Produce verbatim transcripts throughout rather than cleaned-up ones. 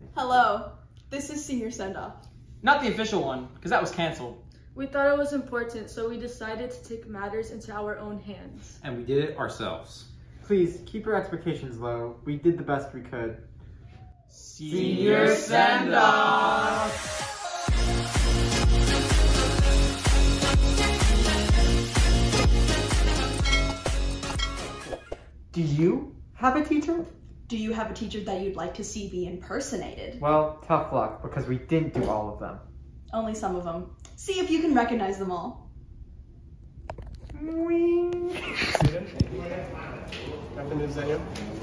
Hello, this is senior send-off. Not the official one, because that was canceled. We thought it was important, so we decided to take matters into our own hands. And we did it ourselves. Please, keep your expectations low. We did the best we could. Senior send-off! Do you have a teacher? Do you have a teacher that you'd like to see be impersonated? Well, tough luck, because we didn't do all of them. Only some of them. See if you can recognize them all. Wing. Afternoon, Zenya.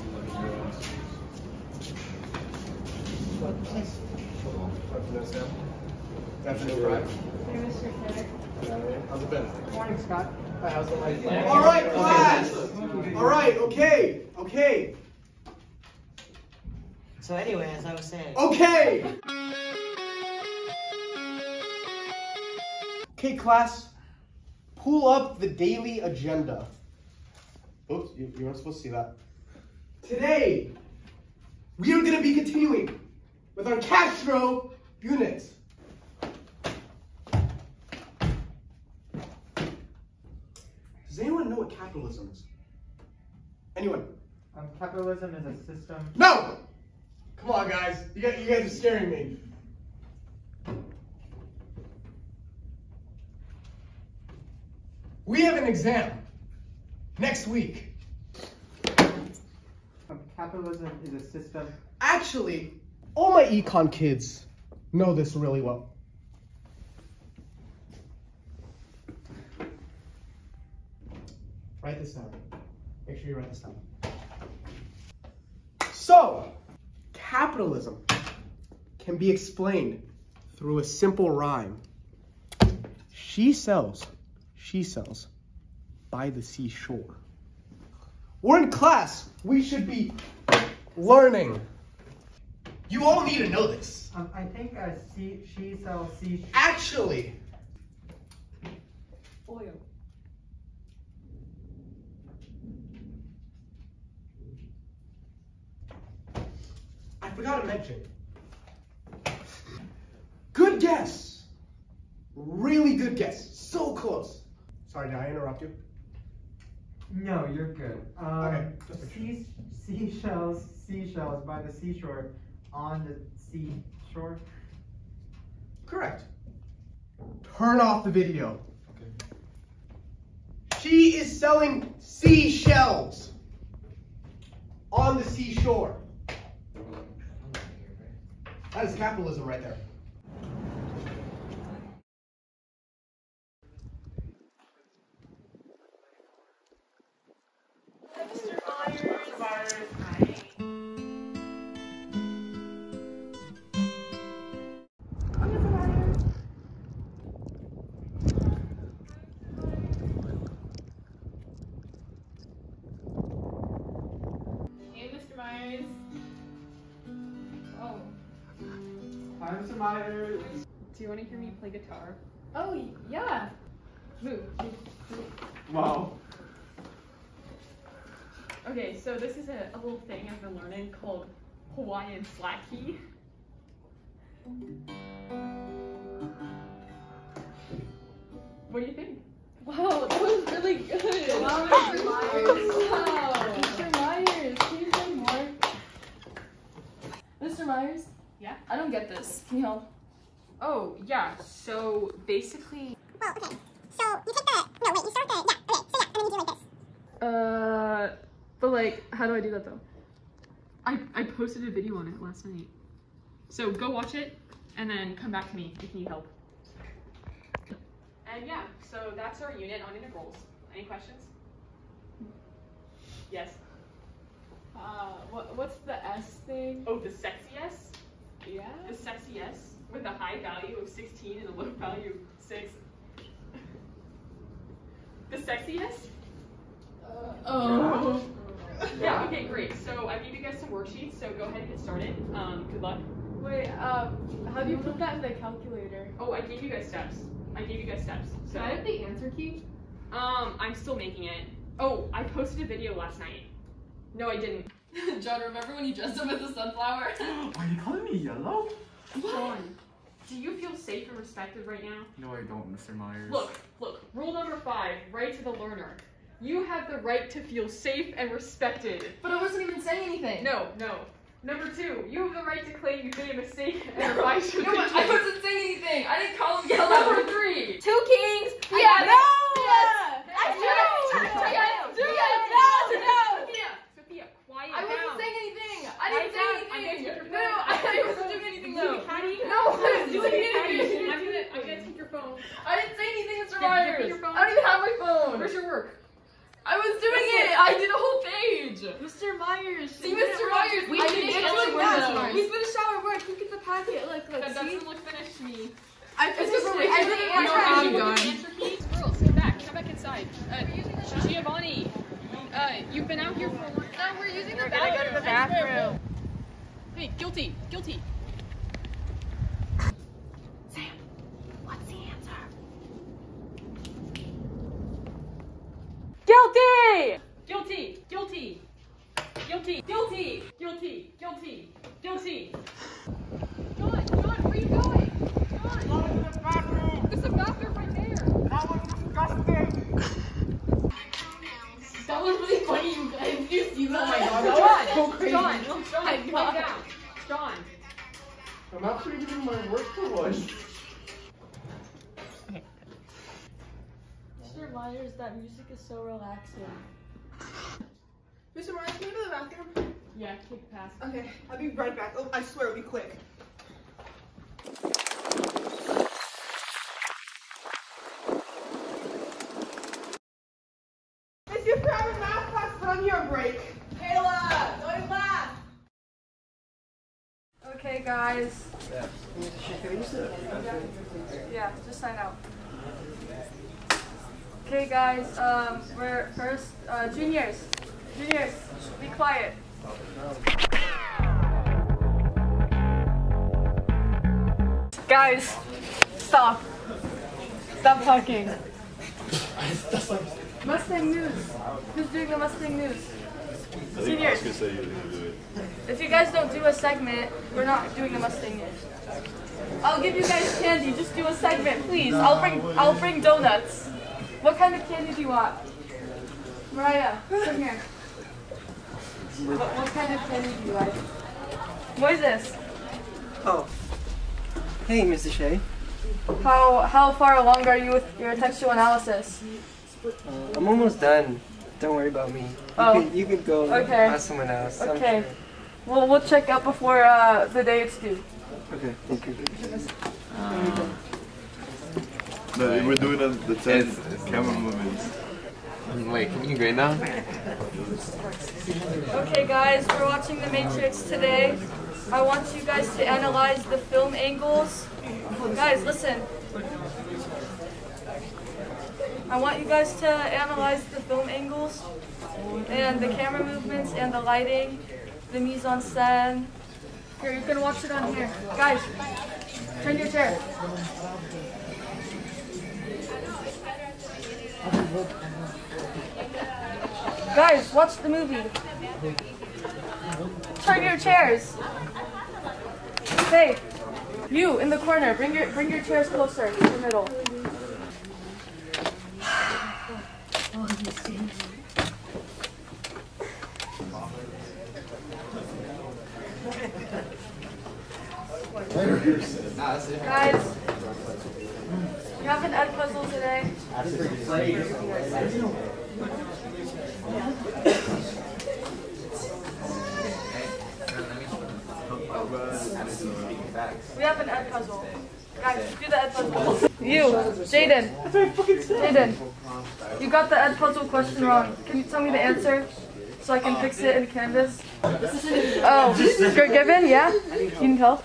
Afternoon, Sam. Afternoon, Brian. Hey, Mister Carter. How's it been? Morning, Scott. Hi, how's it been? All right, class. All right, okay, okay, So anyway, as I was saying. okay. Okay, class. Pull up the daily agenda. Oops, you, you weren't supposed to see that. Today, we are going to be continuing with our Castro unit. Does anyone know what capitalism is? Anyone? Um, capitalism is a system. No! Come on, guys. You guys, you guys are scaring me. We have an exam next week. Um, capitalism is a system. Actually, all my econ kids know this really well. Write this down. Make sure you write this down. So, capitalism can be explained through a simple rhyme. She sells, she sells by the seashore. We're in class. We should be learning. You all need to know this. Um, I think uh, she, she sells sea. Actually, Oil. I forgot to mention. Good guess. Really good guess. So close. Sorry, did I interrupt you? No, you're good. Um, Okay, just make sea, seashells, seashells by the seashore, on the seashore. Correct. Turn off the video. She is selling seashells on the seashore. That is capitalism right there. Hey, Mister Myers. Oh. Hi, Mister Myers. Do you want to hear me play guitar? Oh, yeah. Move. Move. Move. Wow. Okay, so this is a, a little thing I've been learning called Hawaiian slack key. What do you think? Wow, that was really good. Wow, Mister Myers. Wow. Mister Myers, can you play more? Mister Myers? Yeah? I don't get this. Can you help? Oh, yeah. So basically. Well, okay. So you take the. No, wait, you start the. Yeah, okay. So yeah, and then you do like this. Uh, but like, how do I do that though? I, I posted a video on it last night. So go watch it and then come back to me if you need help. And yeah, so that's our unit on integrals. Any questions? Yes. Uh, what, what's the S thing? Oh, the sexy S? Yeah? The sexy S with a high value of sixteen and a low value of six. The sexy S? Uh, oh. Yeah, okay, great. So I gave you guys some worksheets, so go ahead and get started. Um, good luck. Wait, um, how do you put that in the calculator? Oh, I gave you guys steps. I gave you guys steps. So Can I have the answer key? Um, I'm still making it. Oh, I posted a video last night. No, I didn't. John, remember when you dressed up as a sunflower? Are you calling me yellow? John, do you feel safe and respected right now? No, I don't, Mister Myers. Look, look, rule number five, right to the learner. You have the right to feel safe and respected. But I wasn't even saying anything. No, no. Number two, you have the right to claim you made a mistake and revise your No, I thinking. wasn't saying anything. I didn't call him yellow. Number three, Two kings. Yes. No. Yes. I Yes. do. Yes. Yes. Do Yes. it. No. No. Sophia, Sophia, quiet I wasn't down. saying anything. I Quiet didn't say down. I'm gonna anything. take your No, phone. I, I wasn't doing anything You though. Patty? No, I wasn't You doing Patty? anything. I'm gonna, I'm gonna take your phone. I didn't say anything, Mister Give- give me Myers. your phone. I don't even have my phone. Where's your work? I was doing it. I did a whole page. Mister Myers. See, Mister Myers, We I finished didn't our do work. that. We finished our work. Look at the packet. Look, look. That See? doesn't look finished to me. I finished it. I did it You one know how you time. look at the answer key? Girls, come back. Come back inside. Uh, Giovanni, uh, you've been out here for a long time. No, we're using We're the gonna bathroom. go to the bathroom. Hey, guilty, guilty. Sam, what's the answer? Guilty! Guilty, guilty, guilty, guilty, guilty, guilty, guilty. John, John, where are you going? John! There's a bathroom right there. That was disgusting. That was really funny, you guys. You see that? Oh my god, John, John, crazy. John, John, calm down. John. I'm actually doing my work for once. Mister Myers, that music is so relaxing. Mister Myers, can you go to the bathroom? Yeah, kick pass. Okay, I'll be right back. Oh, I swear, it'll be quick. Miss, you're having math class, but on your break. Kayla, go to class. Okay, guys. Yeah, just sign out. Okay, guys. Um, we're first uh, juniors. Juniors, be quiet. Guys, stop. Stop talking. Mustang News. Who's doing the Mustang News? Seniors. If you guys don't do a segment, we're not doing the Mustang News. I'll give you guys candy. Just do a segment, please. I'll bring I'll bring donuts. What kind of candy do you want? Mariah, come here. What, what kind of candy do you like? What is this? Oh. Hey, Missus Shea. How how far along are you with your textual analysis? Uh, I'm almost done. Don't worry about me. You, Oh. could, you could go Okay. ask someone else. I'm Okay. sure. Well, we'll check out before uh, the day it's due. Okay, thank you. No, we're doing the, the ten camera movements. Wait, can you grade now? Okay, guys, we're watching The Matrix today. I want you guys to analyze the film angles. Guys, listen. I want you guys to analyze the film angles and the camera movements and the lighting, the mise en scène. Here, you can watch it on here. Guys, turn your chair. Guys, watch the movie. Turn your chairs. Hey, you in the corner, bring your bring your chairs closer to the middle. Guys, you have an ed puzzle today. We have an ed puzzle. Guys, do the ed puzzle. You, Jaden. Jaden, you got the ed puzzle question wrong. Can you tell me the answer so I can fix it in Canvas? Oh, you're given? Yeah? You need help?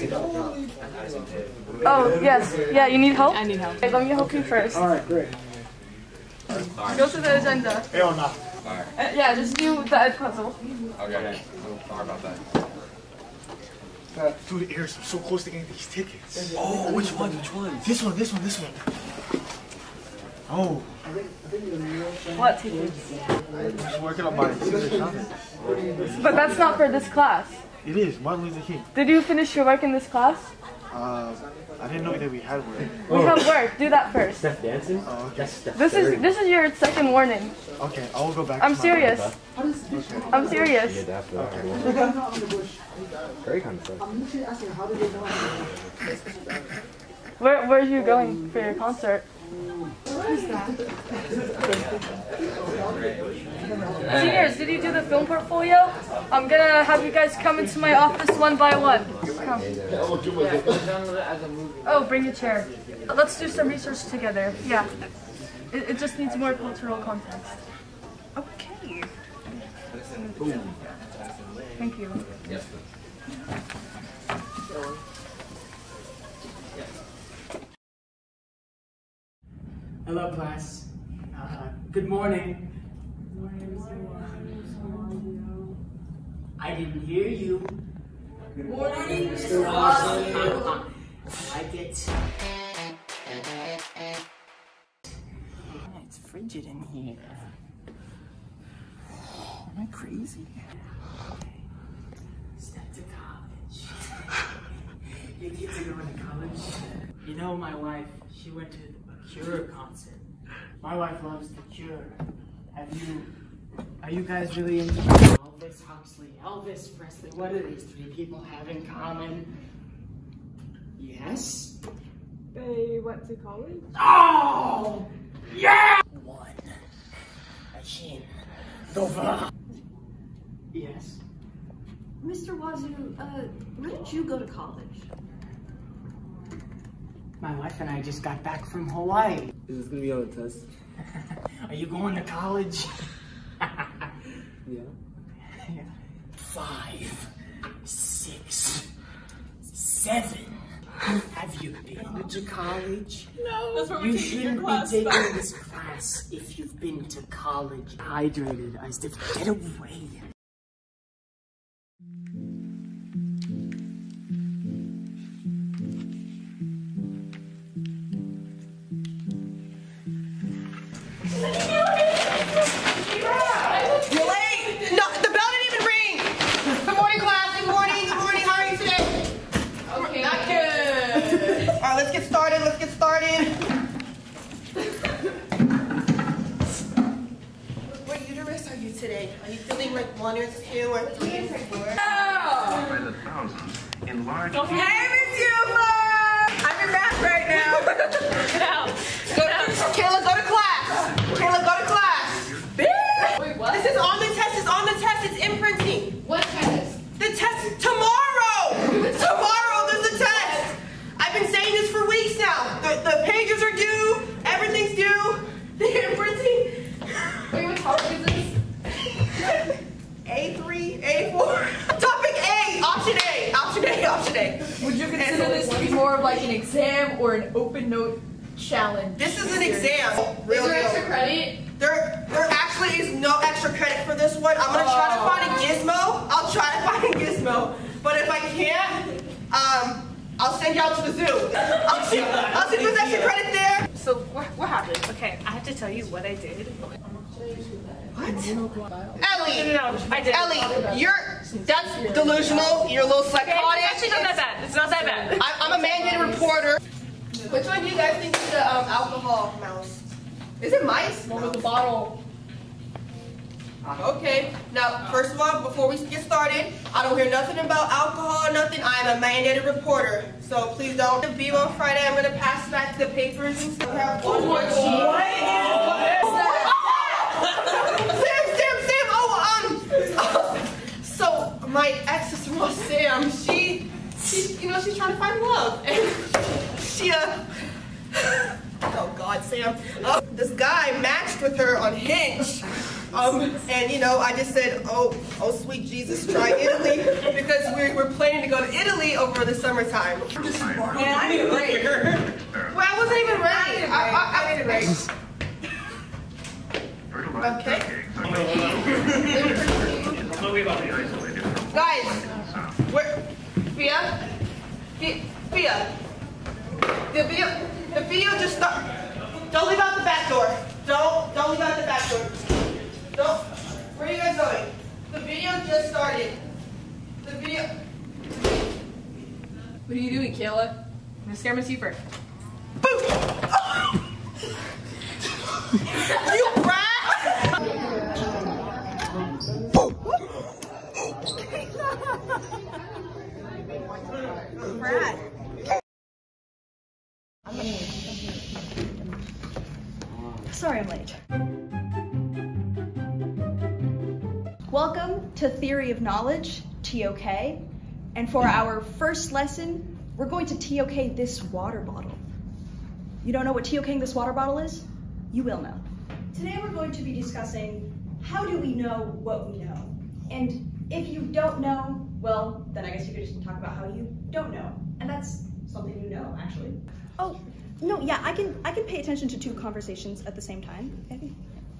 Oh, yes. Yeah, you need help? I need help. Okay, let me help you first. Alright, great. Go to the agenda. Hell no. Alright. Uh, yeah, just do the ed puzzle. Okay. Sorry about that. Dude, Eris, I'm so close to getting these tickets. Oh, which one? Which one? This one, this one, this one. Oh. What, teacher? I'm working on my Caesar salad. But that's not for this class. It is. Martin Luther King. Did you finish your work in this class? Uh, I didn't know that we had work. We have work. Do that first. Steph dancing? Oh, okay. That's Steph This is this is your second warning. Okay, I will go back. I'm to my serious. Okay. I'm serious. Very kind of stuff. Where where are you going for your concert? Seniors, did you do the film portfolio? I'm gonna have you guys come into my office one by one. Come. Oh, bring a chair. Let's do some research together. Yeah. It, it just needs more cultural context. Okay. Thank you. Hello, class. Uh, good morning. I didn't hear you. Good morning, Mister Watson. I like it. It's frigid in here. Am I crazy? Step to college. Your kids are going to college. You know, my wife, she went to the Cure concert. My wife loves The Cure. Have you, are you guys really into Elvis Huxley, Elvis Presley? What do these three people have in common? Yes? They went to college? Oh! Yeah! One. A chin. Over. Yes? Mister Wazoo, uh, where did you go to college? My wife and I just got back from Hawaii. Is this gonna be on the test? Are you going to college? Yeah. Yeah. Five, six, seven. Have you been to college? No, that's what we're You taking your shouldn't class. be taking this class if you've been to college. Hydrated. I said, get away. You're late! No, the bell didn't even ring! Good morning, class. Good morning, good morning. How are you today? Okay. Not good. Alright, let's get started. Let's get started. What uterus are you today? Are you feeling like one or two or three or four? By the thousands in large. Hey, Miss Yuba! I'm in math right now. Get out. Go to, Kayla, go to class. Kayla, go to class. Wait, what? This is on the test. It's on the test. It's imprinting. What test? The test is tomorrow. Tomorrow there's a test. I've been saying this for weeks now. The, the pages are due. Everything's due. The imprinting. Wait, what topic is this? A three, A four. Topic A. Option A. Option A. Option A. Would you consider this to be more of like an exam or an open note challenge? This is an exam. Real Is there deal. extra credit? There, there actually is no extra credit for this one. I'm gonna try to find a gizmo. I'll try to find a gizmo. But if I can't, um, I'll send you out to the zoo. I'll see, I'll see if there's extra credit there. So what what happened? Okay, I have to tell you what I did. What? Ellie, No, I did. Ellie, you're, that's delusional. You're a little psychotic. Okay, it's actually not that bad. It's not that bad. I, I'm a mandated reporter. Which one do you guys think is the um, alcohol mouse? Is it mice? One with the bottle. Okay, now, first of all, before we get started, I don't hear nothing about alcohol or nothing. I am a mandated reporter, so please don't. The B on Friday, I'm gonna pass back the papers and stuff. Have one more sheet. What is that? Sam, Sam, Sam, oh, um, so my ex-sister-in-law, Sam, she, she, you know, she's trying to find love, and she, uh, oh God, Sam, uh, this guy matched with her on Hinge. Um, and you know, I just said, oh, oh sweet Jesus, try Italy, because we're, we're planning to go to Italy over the summertime. Man, I didn't rate. Well, I wasn't even ready. I, I, I didn't rate. Okay. Guys, where, Fia? Fia? Fia? The video, the video just stopped. don't leave out the back door. Don't, don't leave out the back door. Don't, where are you guys going? The video just started. The video. What are you doing, Kayla? I'm gonna scare Miss Hooper. You brat! Brat. Sorry I'm late. Welcome to Theory of Knowledge, T O K. And for our first lesson, we're going to T O K this water bottle. You don't know what T O K-ing this water bottle is? You will know. Today we're going to be discussing how do we know what we know? And if you don't know, well, then I guess you could just talk about how you don't know. And that's something you know, actually. Oh, no, yeah, I can I can pay attention to two conversations at the same time. Maybe.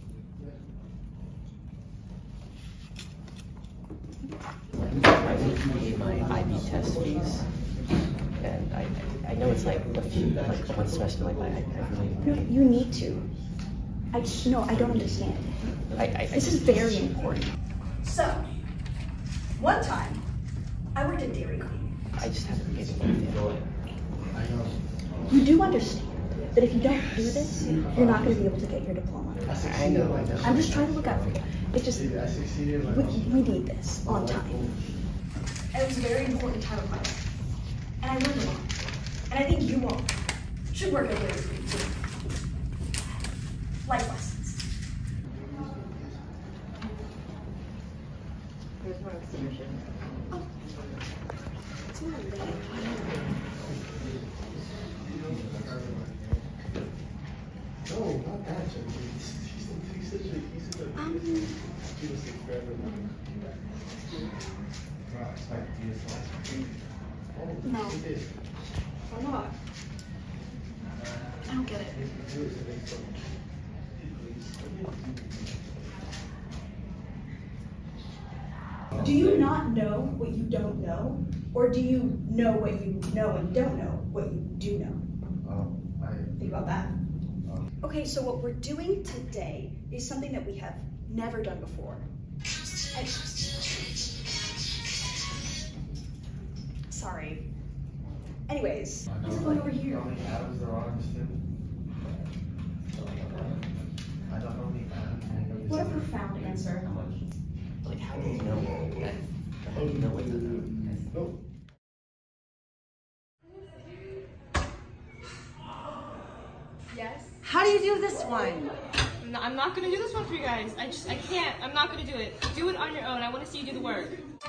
I paid my I B test fees, and I I know it's like a few, like one semester, like I, I really. No, you need to. I no, I don't understand. I, I, this I is very important. So, one time, I worked at Dairy Queen. I just haven't given anything. You do understand that if you don't do this, you're not going to be able to get your diploma. I know, I know. I'm just trying to look out for you. It just, we, we need this on time. And it was a very important time of my life. And I learned a lot. And I think you all should work at Dairy Queen too. Life lessons. There's no exhibition. Oh. It's not late. No, not that. He's such a, he's such a, Um, no. Why not? I don't get it. Do you not know what you don't know? Or do you know what you know and don't know what you do know? Um, I, Think about that. Okay, so what we're doing today is something that we have never done before. I, sorry. Anyways, what's going over here? What a profound answer. Like, how do you know that? How do you know what the? Yes? How do you do this one? No, I'm not gonna do this one for you guys. I just, I can't. I'm not gonna do it. Do it on your own. I want to see you do the work.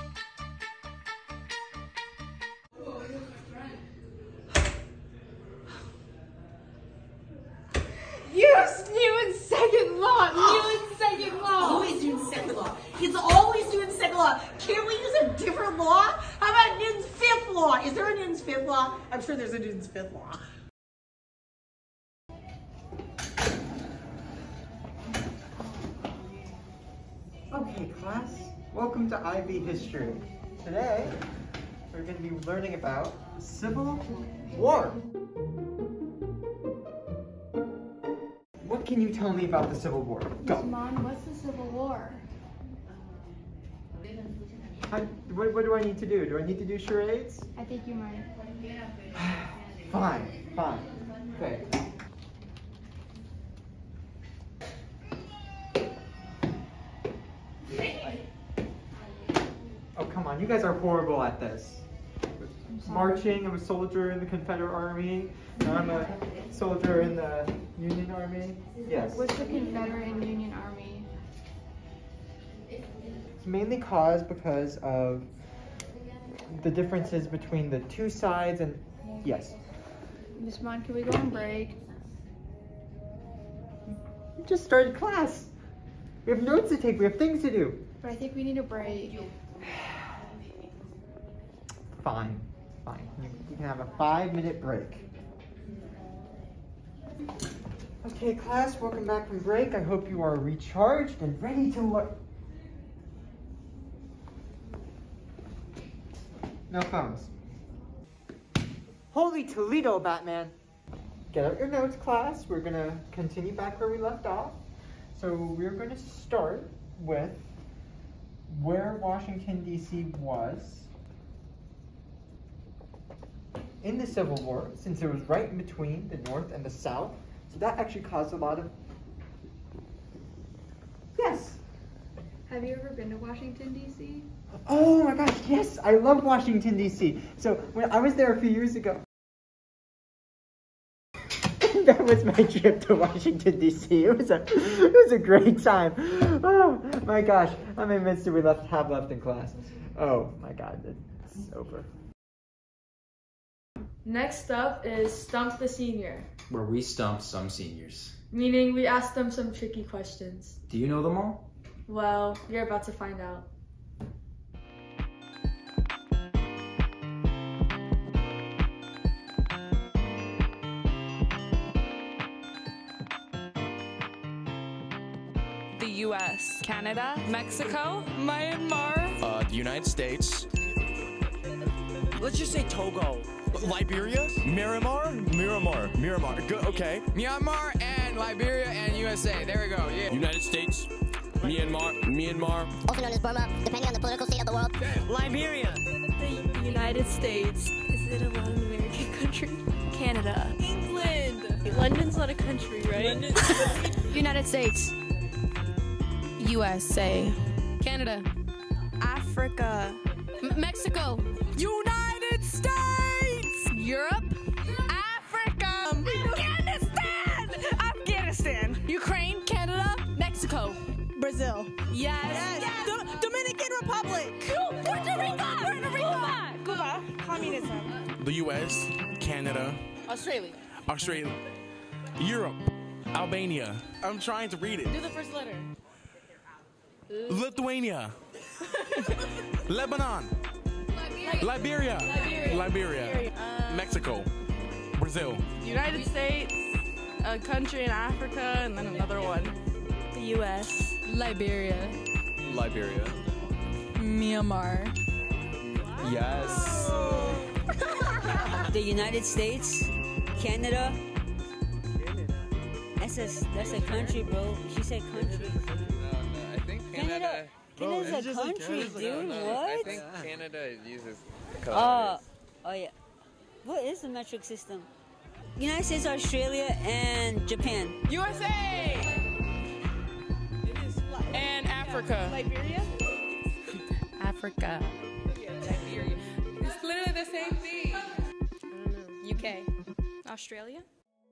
Yes, new and second law. New and second law. Always doing second law. He's always doing second law. Can't we use a different law? How about Newton's fifth law? Is there a Newton's fifth law? I'm sure there's a Newton's fifth law. Okay, class, welcome to I B History. Today, we're going to be learning about the Civil War. What can you tell me about the Civil War? Go. Mom, what's the Civil War? I, what, what do I need to do? Do I need to do charades? I think you might. Fine, fine. Okay. Oh, come on, you guys are horrible at this. Marching, I'm a soldier in the Confederate Army. Now I'm a soldier in the Union Army. Yes. What's the Confederate and Union Army? It's mainly caused because of the differences between the two sides and, yes. Miss Mon, can we go on break? We just started class. We have notes to take, we have things to do. But I think we need a break. Fine, fine. You can have a five minute break. Okay, class, welcome back from break. I hope you are recharged and ready to learn. No phones. Holy Toledo, Batman. get out your notes, class. We're gonna continue back where we left off. So we're gonna start with where Washington, D C was in the Civil War, since it was right in between the North and the South. So that actually caused a lot of... Yes? Have you ever been to Washington, D C? Oh my gosh, yes! I love Washington, D C. So when I was there a few years ago, that was my trip to Washington, D C. It was a, it was a great time. Oh my gosh, how many minutes do we left have left in class? Oh my god, it's over. Next up is Stump the Senior, Where we stump some seniors. meaning we asked them some tricky questions. Do you know them all? Well, you're about to find out. The U S, Canada, Mexico, Myanmar. Uh, the United States. Let's just say Togo. Liberia? Miramar? Miramar. Miramar. Good, okay. Myanmar and Liberia and U S A. There we go, yeah. United States. Myanmar. Myanmar. Also known as Burma, depending on the political state of the world. Liberia. The, the United States. Is it a Latin American country? Canada. England. London's not a country, right? United States. U S A. Canada. Africa. M Mexico. United States. Europe. Africa. Afghanistan. Afghanistan. Ukraine. Canada. Mexico. Brazil. Yes. Yes. yes. Do- Dominican Republic. Puerto Rico. Puerto Rico. Cuba. Communism. The U S. Canada. Australia. Australia. Europe. Albania. I'm trying to read it. Do the first letter. Lithuania. Lebanon. Liberia. Liberia. Liberia. Uh, Mexico. Brazil. United States, a country in Africa, and then another one. The U S. Liberia. Liberia. Myanmar. Yes. The United States, Canada. That's a, that's a country, bro. She said country. No, no, I think Canada. Bro, Canada's a country, like, dude. no, What? I think Canada uses Oh, colors. oh yeah. What is the metric system? United States, Australia, and Japan. U S A. And Africa. Liberia. Africa. Liberia. It's literally the same thing. U K. Australia.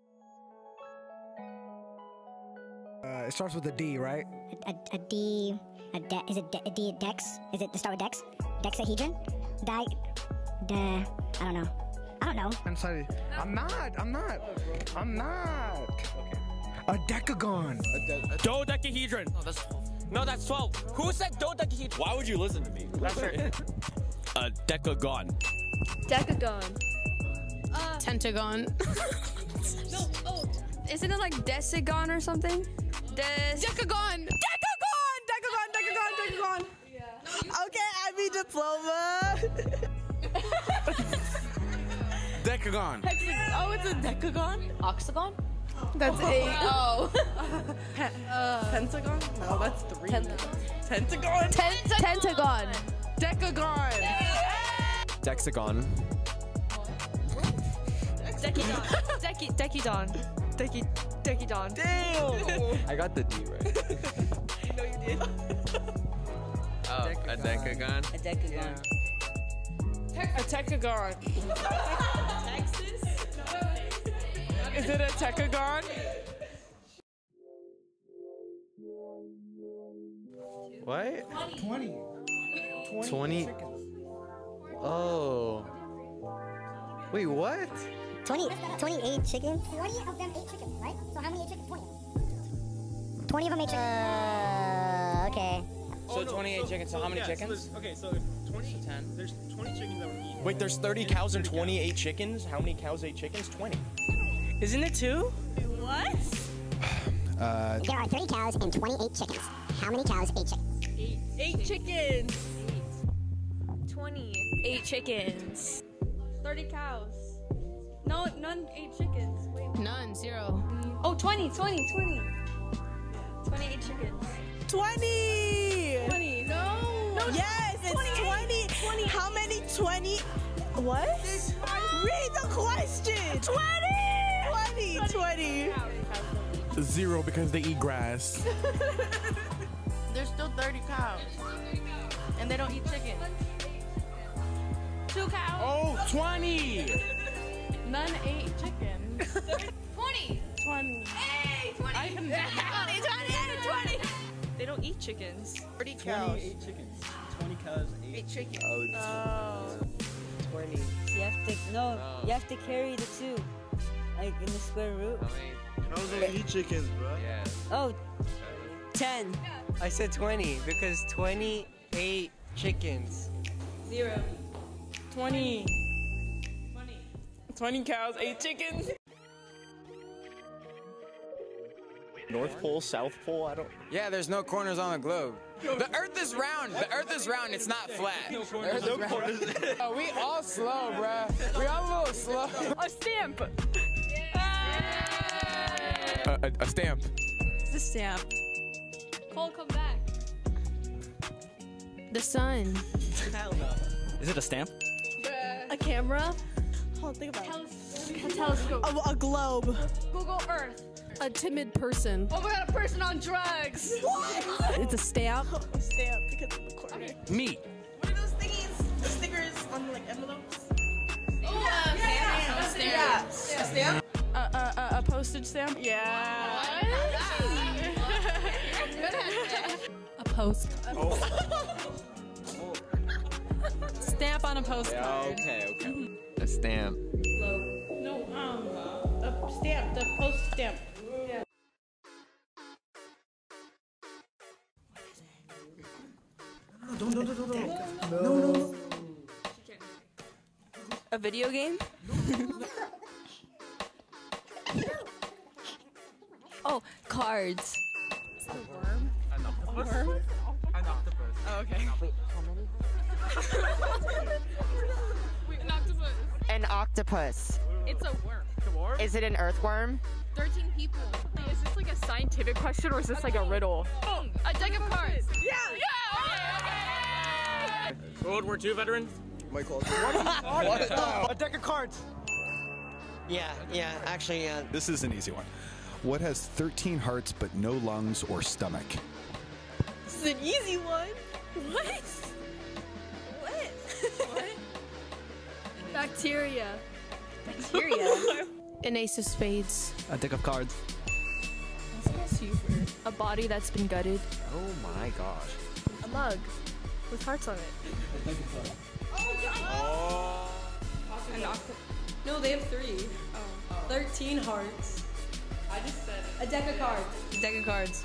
Uh, it starts with a D, right? A, a, a D, a de, is it de, a D, dex? Is it to start with dex? Dexahedron? Di, de, I don't know. I don't know. I'm sorry. I'm not. I'm not. I'm not. A decagon. Dodecahedron. No, that's twelve. No, that's twelve. Who said dodecahedron? Why would you listen to me? That's right. A decagon. Decagon. Uh, Tentagon. No, oh, isn't it like decigon or something? Des. Decagon. Decagon. Decagon. Decagon. Decagon. Yeah. Okay, I mean diploma. Decagon. Oh, it's a decagon? Octagon? That's eight. Oh. uh, Pentagon? No, that's three. Pentagon. Pentagon? Tentagon. Decagon. Dexagon. Decidon. Decidon. Decidon. Decidon. Decidon. Damn. I got the D right. No, you did. Oh, a decagon. A decagon. A tecagon. Texas? Is it a tecagon? What? twenty. twenty. Oh. Wait, what? twenty, twenty-eight chickens? twenty of them ate chickens, right? So how many ate chickens? twenty. twenty of them ate chickens. Uh, okay. So twenty-eight chickens. So how many Yeah, chickens? So okay, so if twenty, So ten. There's twenty chickens that were eaten. Wait, there's thirty cows and twenty-eight chickens? How many cows ate chickens? twenty. Isn't it two? What? Uh, There are thirty cows and twenty-eight chickens. How many cows ate chickens? Eight. Eight chickens. Twenty. Eight chickens. thirty cows. No, none ate chickens. Wait. None, zero. Oh, twenty, twenty, twenty. twenty ate chickens. twenty! twenty, no! No, yes, it's twenty. twenty. How many twenty? What? Read the question! twenty! twenty, twenty. Zero because they eat grass. There's still thirty cows. And they don't eat chicken. Two cows. Oh, twenty! None ate chicken. twenty! twenty. Hey, twenty! I can twenty, twenty, twenty! They don't eat chickens. thirty cows. Eight chickens. twenty cows, eight, Eight chickens. Oh, twenty. You have to no. You have to carry the two, like in the square root. Cows don't eat chickens, bro. Yeah. Oh, ten. I said twenty because twenty ate chickens. Zero. twenty. twenty cows, eight chickens. North Pole, South Pole, I don't... Yeah, there's no corners on the globe. The Earth is round. The Earth is round. It's not flat. No The Earth is round. Oh, we all slow, bruh. We all a little slow. A stamp. A, a, a stamp. It's a stamp. Cole, come back. The sun. Hell no. Is it a stamp? A camera. Oh, think about it. A telescope. A, a globe. Google Earth. A timid person. Oh my god, a person on drugs. What? It's a stamp. A stamp because of the corner. Meat. What are those thingies? The stickers on like envelopes? Oh, yeah, yeah, A stamp. A stamp? A, a, a, a postage stamp? Yeah. A post. Stamp on a postcard. Yeah, okay, okay. A stamp. No, um, a stamp, the post stamp. Yeah. Don't, don't, don't, don't, don't. No, no, no. A video game? Oh, cards. A worm? An octopus? A worm? An octopus. Oh, okay. Wait, how many? Wait, an octopus. An octopus. It's a worm. It's a worm? Is it an earthworm? thirteen people. Is this like a scientific question or is this like a riddle? Oh, a deck of cards. Yeah! Yeah! World War Two veteran? Michael. What? A deck of cards. Yeah, yeah, actually, yeah. This is an easy one. What has thirteen hearts but no lungs or stomach? This is an easy one. What? What? What? Bacteria. Bacteria? An ace of spades. A deck of cards. A body that's been gutted. Oh my gosh. A mug with hearts on it. Oh. An octopus. No, they have three. Oh. Thirteen hearts. I just said it. A deck of cards. A deck of cards.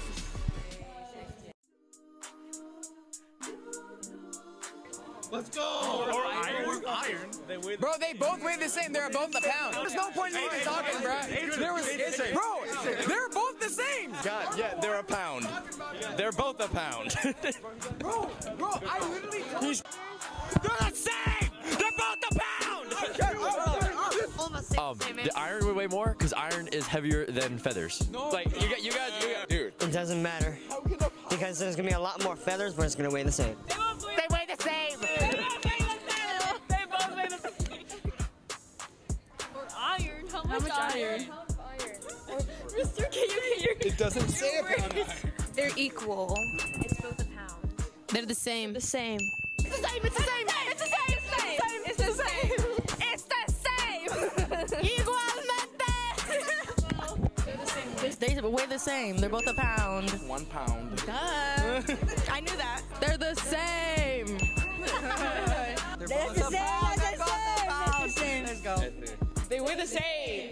Let's go! Or iron. Iron. They weigh Bro, they both weigh the same. They're both a pound. There's no point in even talking, bro. There was, bro, they're both the same. God, yeah, they're a pound. They're both a pound. Bro, bro, I literally told you. They're the same! They're both a pound! Um, the iron would weigh more because iron is heavier than feathers. Like, you got, you guys, you got, dude. It doesn't matter. Because there's gonna be a lot more feathers, but it's gonna weigh the same. They weigh the same. They both weigh the same. Or iron. How much, much iron? How much iron? Mister, can you hear me? It doesn't say a pound. They're equal. It's both a pound. They're the same. The same. It's the same. It's the same. It's the same. It's the same. It's the same. Igualmente. They're the same. They weigh the same. They're both a pound. One pound. Duh. I knew that. They're the same. They're both the same. They're the same. Let's go. They weigh the same.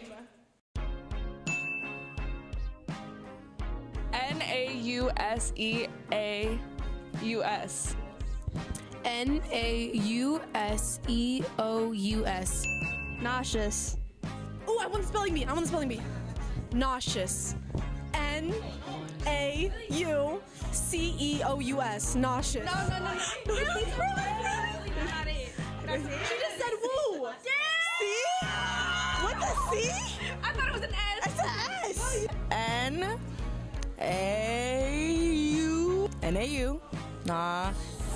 N A U S E A U S. N A U S E O U S. Nauseous. Oh, I want the spelling bee. I want the spelling bee. Nauseous. N A U C E O U S. Nauseous. No, no, no, no. Really? Really? Not it. Not it. She just said woo. Yeah. See? What the See? I thought it was an S. It's an S. N A U N A U Nah.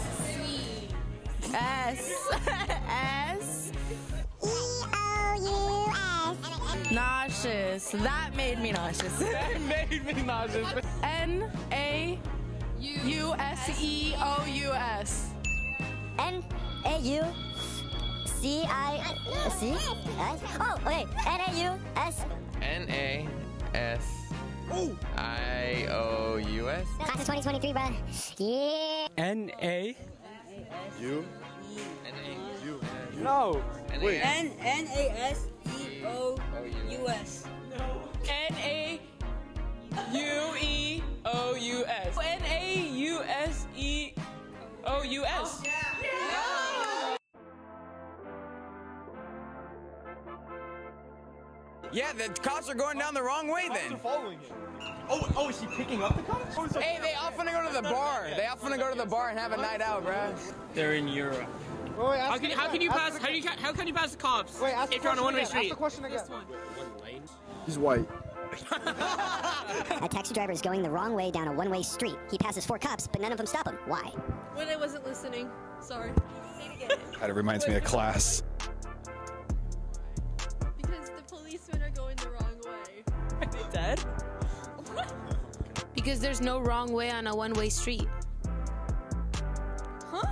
S S E O U S. Nauseous. That made me nauseous. That made me nauseous. N A U S E O U S. N A U C I C S. Oh, okay. N A U S. N A S I O U S. Class of twenty twenty-three, bro. Yeah. N A U N A U. No. Wait. N N A S E O U S. N A U E O U S. N A U S E O U S. Yeah, the cops are going down the wrong way then. Following him. Oh, oh, is he picking up the cops? Hey, they all finna go to the bar. They all finna go to the bar and have a night out, bruh. They're in Europe. Wait, wait, How can, how can you pass? How, you, how can you pass the cops Wait, ask if the you're on a question one-way again. street? Ask the question again. One lane. He's white. A taxi driver is going the wrong way down a one-way street. He passes four cops, but none of them stop him. Why? When I wasn't listening. Sorry. That reminds me of class. Because the policemen are going the wrong way. Are they dead? Because there's no wrong way on a one-way street. Huh?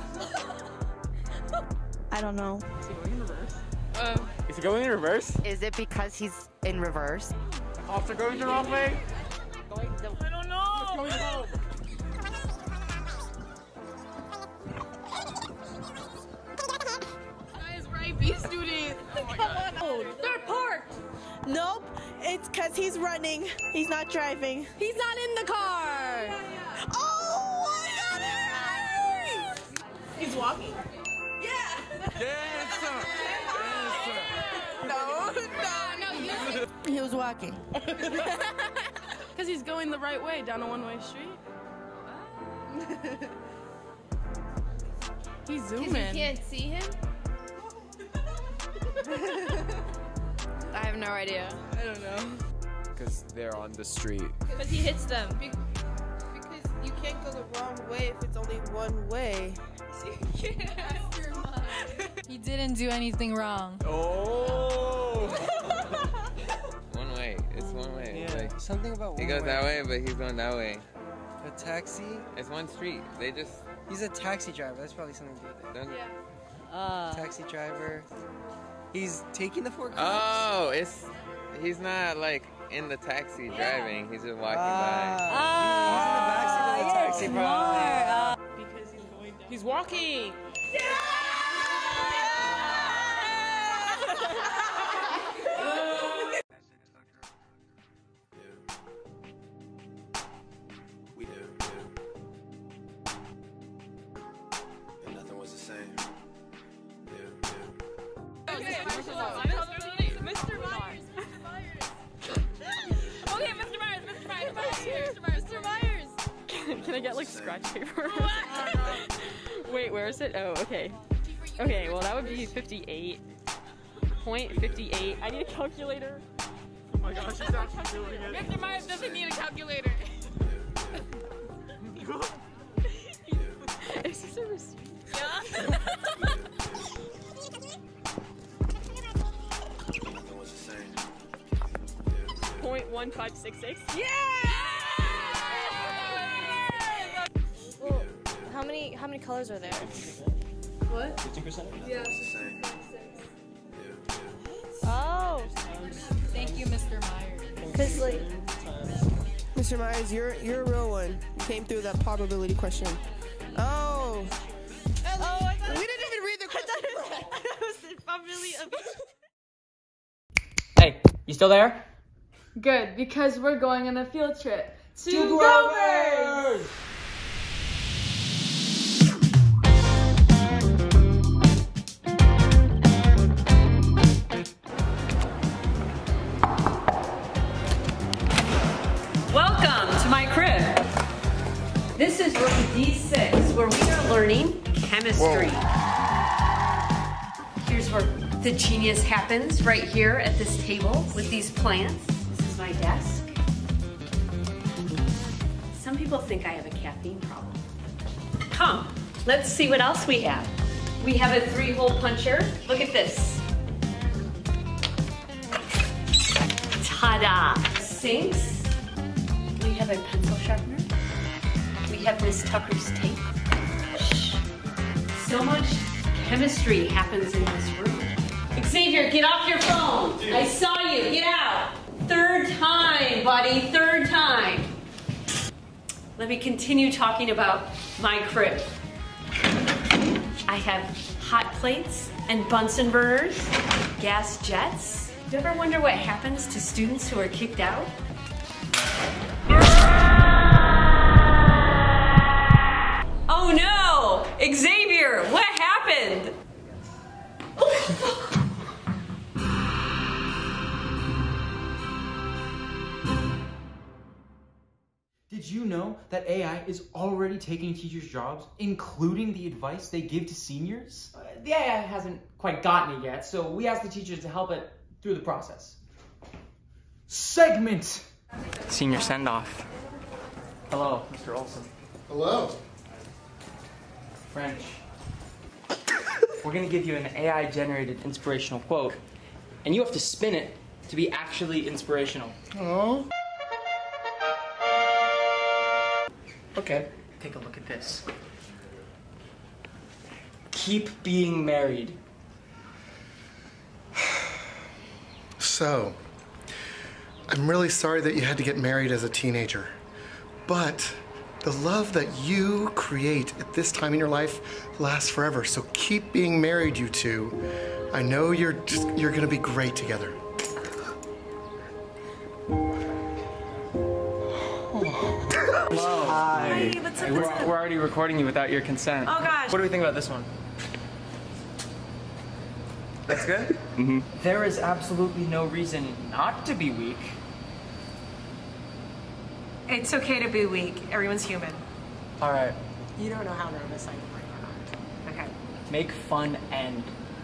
I don't know. Is he going in reverse? Uh, Is he going in reverse? Is it because he's in reverse? The cops are going the wrong way. I don't know. Going home. Guys, right, B student. Come on. Oh, they're parked. Nope. It's because he's running. He's not driving. He's not in the car. Oh, I got it right! He's walking. Yes, sir. No, no, no, you. He was walking. Because he's going the right way down a one-way street. He's zooming. you can't see him? I have no idea. I don't know. Because they're on the street. But he hits them. Be- because you can't go the wrong way if it's only one way. He didn't do anything wrong. Oh! One way. It's one way. Yeah, Like, something about one he goes way. that way, but he's going that way. A taxi? It's one street. They just. He's a taxi driver. That's probably something to do with it. Don't- Uh, Taxi driver. He's taking the four cops. Oh, it's. He's not like in the taxi driving. He's just walking Ah. by. Ah, He's in the backseat of the taxi, bro. Uh, Because he's going down. He's walking. We do, and nothing was the same. Okay, Mister Myers. Mister Myers. Okay, Mister Myers. Mister Myers. Mister Myers. Mister Myers. Can I get like scratch paper? Wait, where is it? Oh, okay. Okay, well that would be fifty-eight. point fifty-eight. I need a calculator. Oh my gosh, he's actually doing it. Mister Myers doesn't need a calculator. Is this a receipt? Yeah. Nothing was the same. point one five six six. Yeah! Well, how many how many colors are there? What? fifteen percent? Yeah. Oh. Thank you, Mister Myers. Cause like, Mister Myers, you're you're a real one. You came through that probability question. Oh. Oh, I thought we didn't even read the question. It was the probability of. Hey, you still there? Good, because we're going on a field trip to, To Grovers! Welcome to my crib. This is room D six, where we are learning chemistry. Here's where The genius happens right here at this table with these plants. This is my desk. Some people think I have a caffeine problem. Come, let's see what else we have. We have a three-hole puncher. Look at this. Ta-da! Sinks. We have a pencil sharpener. We have Miss Tucker's tape. Shh. So much chemistry happens in this room. Xavier, get off your phone. I saw you. Get out. Third time, buddy. Third time. Let me continue talking about my crib. I have hot plates and Bunsen burners, gas jets. Do you ever wonder what happens to students who are kicked out? Oh no! Xavier, what happened? Did you know that A I is already taking teachers' jobs, including the advice they give to seniors? Uh, the A I hasn't quite gotten it yet, so we asked the teachers to help it through the process. Segment! Senior send-off. Hello, Mister Olson. Hello. French. We're gonna give you an A I-generated inspirational quote, and you have to spin it to be actually inspirational. Oh. Okay. Take a look at this. Keep being married. So, I'm really sorry that you had to get married as a teenager, but the love that you create at this time in your life lasts forever. So keep being married, you two. I know you're just, you're gonna be great together. Hello. Hi. What's up, We're, what's up? we're already recording you without your consent. Oh, gosh. What do we think about this one? That's good? Mm-hmm. There is absolutely no reason not to be weak. It's okay to be weak. Everyone's human. All right. You don't know how nervous I am right now. Okay. Make fun end.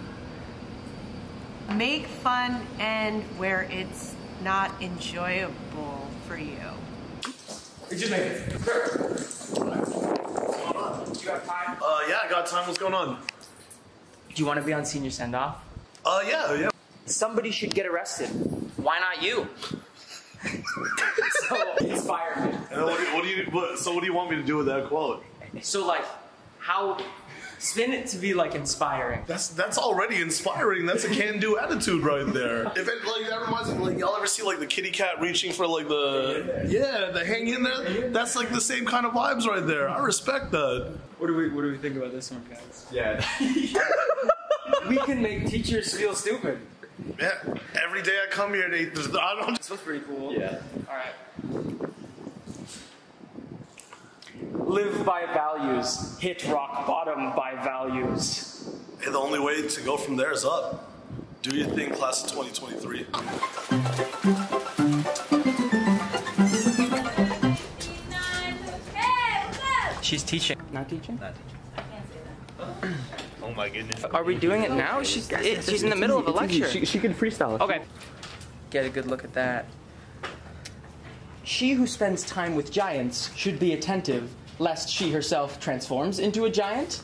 Make fun end where it's not enjoyable for you. It just made it. You got time? Uh, yeah, I got time. What's going on? Do you want to be on senior send-off? Uh, yeah, yeah. Somebody should get arrested. Why not you? So, inspire me. And then what, do you, what do you, what, so what do you want me to do with that quote? So, like, how, spin it to be, like, inspiring. That's that's already inspiring. That's a can-do attitude right there. If it, like, that reminds me, like, y'all ever see, like, the kitty cat reaching for, like, the, yeah, the hang in there? That's, like, the same kind of vibes right there. I respect that. What do we, what do we think about this one, guys? Yeah. We can make teachers feel stupid. Yeah, every day I come here, they, I don't. This was pretty cool. Yeah. All right. Live by values. Hit rock bottom by values. Hey, the only way to go from there is up. Do your thing, class of twenty twenty-three. She's teaching. Not teaching? Not teaching. Oh my goodness. Are we doing it now? She's, it, she's in the middle of a lecture. She, she can freestyle. Okay. Get a good look at that. She who spends time with giants should be attentive, lest she herself transforms into a giant.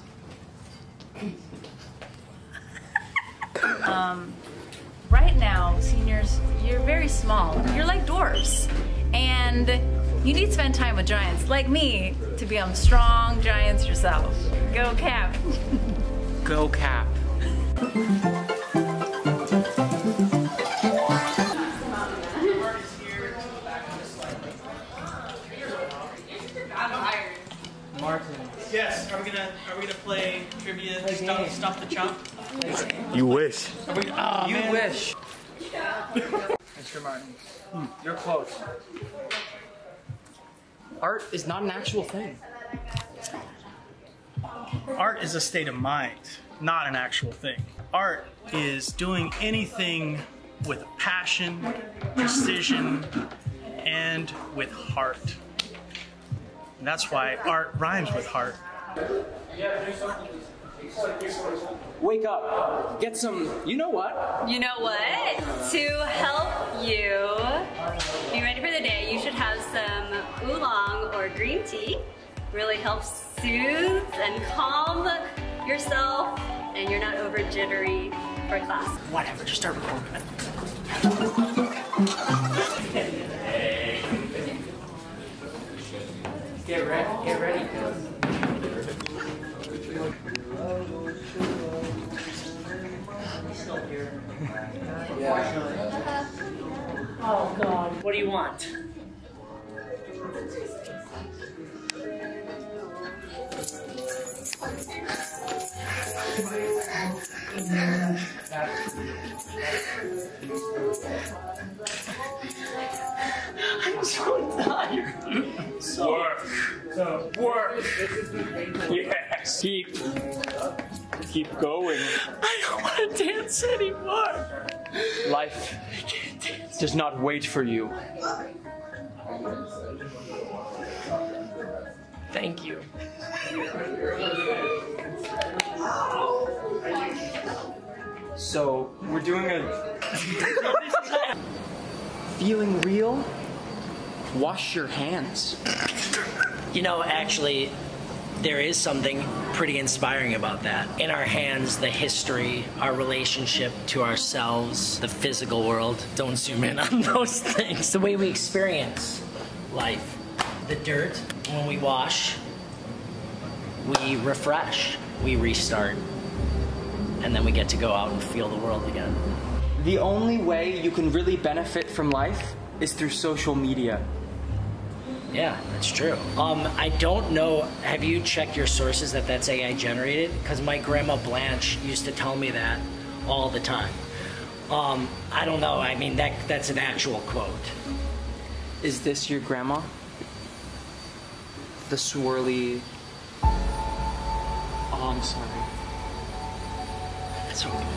Um, right now, seniors, you're very small. You're like dwarfs. And you need to spend time with giants like me to become strong giants yourself. Go Cap. Go Cap. Martin. Yes. Are we gonna Are we gonna play trivia? Stop, stop the chump. You wish. Are we, oh, you man. wish. Mister Martin, you're close. Art is not an actual thing. Art is a state of mind, not an actual thing. Art is doing anything with passion, precision, and with heart. And that's why art rhymes with heart. Yeah, do something. wake up, get some, you know what? You know what? To help you be ready for the day, you should have some oolong or green tea. Really helps soothe and calm yourself, and you're not over jittery for class. Whatever, just start recording it. Get ready, get ready. Oh God, what do you want? I'm so tired. So work. So work. Yes. Keep. Keep going. I don't want to dance anymore. Life does not wait for you. Thank you. So, we're doing a... Feeling real? Wash your hands. You know, actually, there is something pretty inspiring about that. In our hands, the history, our relationship to ourselves, the physical world. Don't zoom in on those things. The way we experience life. The dirt, when we wash, we refresh, we restart, and then we get to go out and feel the world again. The only way you can really benefit from life is through social media. Yeah, that's true. Um, I don't know, have you checked your sources that that's A I generated? Because my grandma Blanche used to tell me that all the time. Um, I don't know, I mean, that that's an actual quote. Is this your grandma? The swirly... Oh, I'm sorry. That's okay.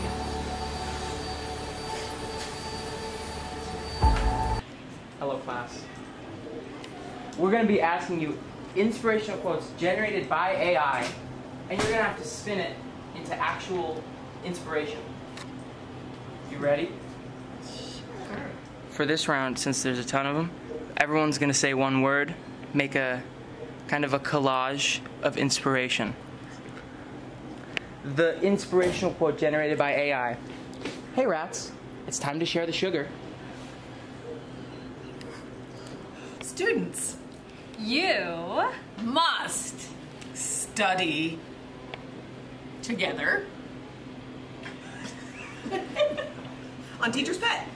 Hello, class. We're going to be asking you inspirational quotes generated by A I, and you're going to have to spin it into actual inspiration. You ready? Sure. For this round, since there's a ton of them, everyone's going to say one word, make a kind of a collage of inspiration. The inspirational quote generated by A I. Hey rats, it's time to share the sugar. Students, You must study together on Teacher's Pet.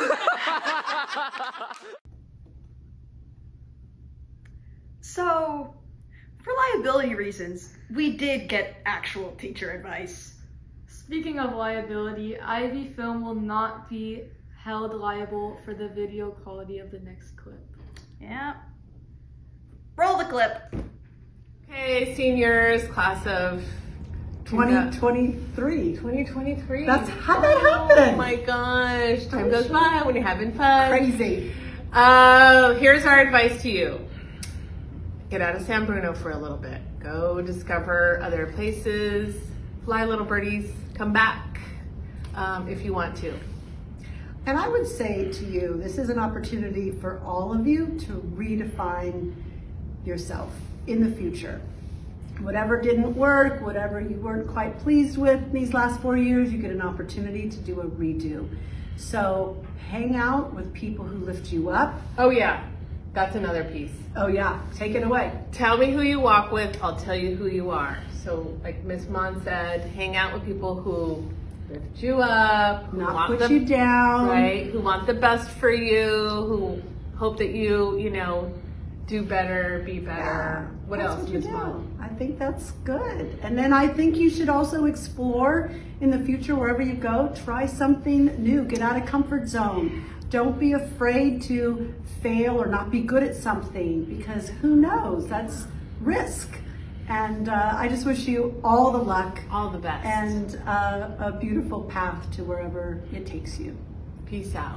So, for liability reasons, we did get actual teacher advice. Speaking of liability, Ivy Film will not be held liable for the video quality of the next clip. Yeah. Roll the clip. Okay, seniors, class of twenty twenty-three. twenty twenty-three. That's how that happened. Oh my gosh, time goes by when you're having fun. Crazy. Uh, here's our advice to you. Get out of San Bruno for a little bit. Go discover other places, fly little birdies, come back um, if you want to. And I would say to you, this is an opportunity for all of you to redefine yourself in the future. Whatever didn't work, whatever you weren't quite pleased with these last four years, you get an opportunity to do a redo. So hang out with people who lift you up. Oh yeah, that's another piece. Oh yeah, take it away. Tell me who you walk with, I'll tell you who you are. So like Miss Mon said, hang out with people who lift you up, who Not want put the, you down. right? Who want the best for you, who hope that you, you know, do better, be better. Yeah, what that's else, what you Miss do. Mon? I think that's good. And then I think you should also explore in the future, wherever you go, try something new, get out of comfort zone. Don't be afraid to fail or not be good at something, because who knows, that's risk. And uh, I just wish you all the luck. All the best. And uh, a beautiful path to wherever it takes you. Peace out.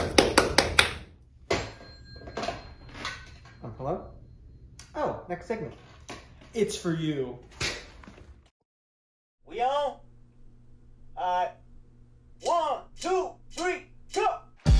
Um, hello? Oh, next segment. It's for you. We on? Alright. One, two, three, go!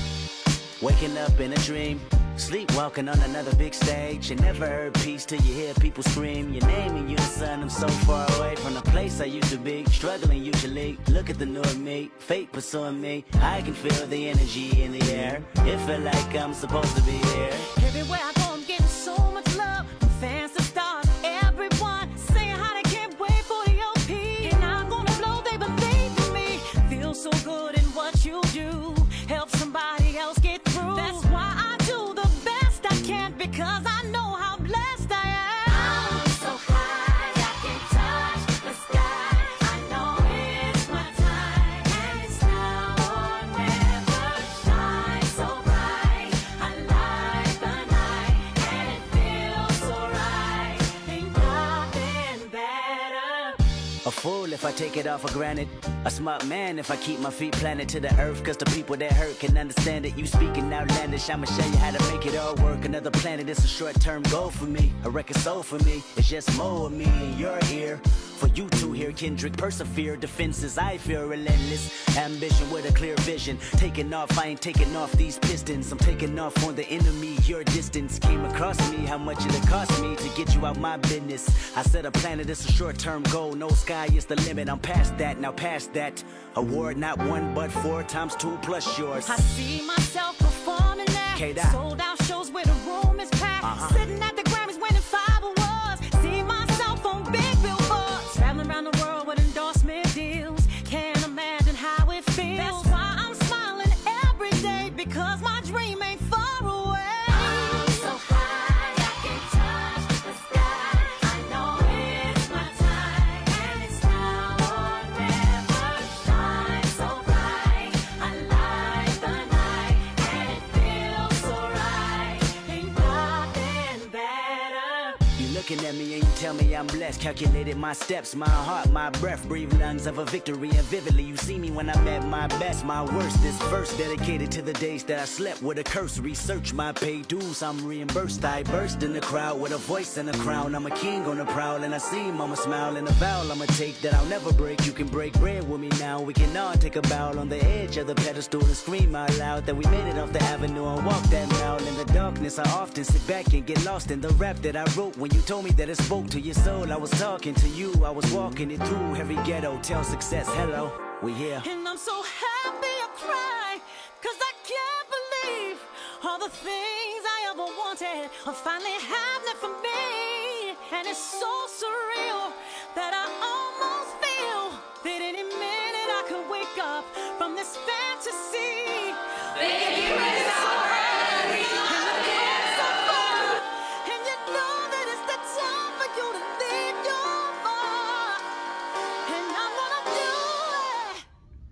Waking up in a dream, sleepwalking on another big stage. You never heard peace till you hear people scream your name in unison. I'm so far away from the place I used to be, struggling usually. Look at the new me, fate pursuing me. I can feel the energy in the air. It feel like I'm supposed to be here. Everywhere I go, I'm getting so much love from fans to stars. Everyone saying how they can't wait for the O P. And I'm gonna blow, they believe in me. Feel so good in what you do. Help somebody else get through. That's why I do the best I can, because I know how blessed I am. I'm so high, I can touch the sky. I know it's my time, and it's now or never. Shine so bright, I light the night, and it feels so right. Ain't nothing better. A fool if I take it all for granted. A smart man if I keep my feet planted to the earth. Cause the people that hurt can understand it. You speaking outlandish, I'ma show you how to make it all work. Another planet, it's a short-term goal for me. A record soul for me, it's just more of me in your ear. For you to hear Kendrick persevere. Defenses I feel relentless. Ambition with a clear vision. Taking off, I ain't taking off these pistons. I'm taking off on the enemy. Your distance came across me. How much it cost me to get you out my business. I said a planet, it's a short-term goal. No sky is the limit. I'm past that, now past that. Award not one but four times two plus yours. I see myself performing there. K-Dot. Sold out shows where the room is packed. Uh-huh. Sitting at the Grammys winning five awards. See myself on big billboards. Traveling around the world with endorsement deals. Can't imagine how it feels. That's why I'm smiling every day, because my dream ain't far away. I'm so high, I can touch the sky. I know it's my time, and it's now or never. Shine so bright, I light the night, and it feels so right. Ain't nothing better. You looking at me and you tell me I'm blessed. Calculated my steps, my heart, my breath. Breathe lungs of a victory, and vividly you see me when I'm at my best, my worst. This verse dedicated to the days that I slept with a curse. Research my paid dues, I'm reimbursed. I burst in the crowd with a voice and a crown. I'm a king on the prowl, and I see mama smile. And a vow I'ma take that I'll never break. You can break bread with me now. We can all take a bow on the edge of the pedestal and scream out loud that we made it off the avenue and walk that mile. In the darkness, I often sit back and get lost in the rap that I wrote. When you told me that it spoke to your soul, I was talking to you. I was walking it through every ghetto. Tell success, hello, we here. And I'm so happy I cry, cause I can't believe all the things I ever wanted are finally happening for me. And it's so surreal that I almost feel that any minute I could wake up from this fantasy. Baby, it's so heavy, and the clouds so far, and you know that it's the time for you to leave your mark, and I'm gonna do it.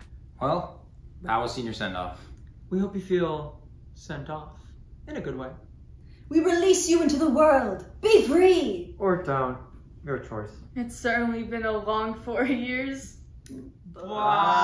Well, that was senior send-off. We hope you feel sent off in a good way. We release you into the world. Be free. Or don't. Your choice. It's certainly been a long four years. Wow.